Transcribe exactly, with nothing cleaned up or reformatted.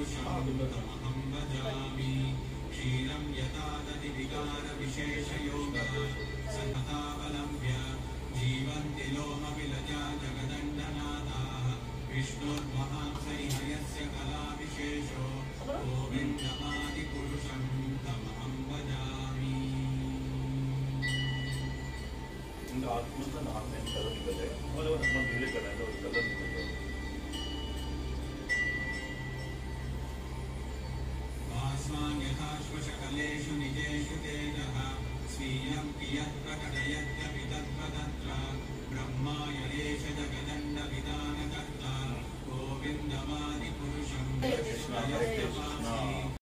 तमहं भजामि क्षीरं यथा दधि विकारविशेषयोगः सततावलम्ब्य जीवन्ति लोमविलजा जगदण्डनाथाः विष्णुर्महांसैहयस्य कलाविशेषो गोविन्दमादिपुरुषं तमहं भजामि उनका आत्मा का नाम है कलर निकल है और वो अपना धीरे कर रहे हैं तो कलर निकल जाए आस्मान् यथाश्वशकलेषु निजेषु तेजः स्वीयं कियत् प्रकटयत्यपि तत्त्वतत्र ब्रह्मा यदेश जगदण्डविधानकर्ता गोविन्दमादिपुरुषं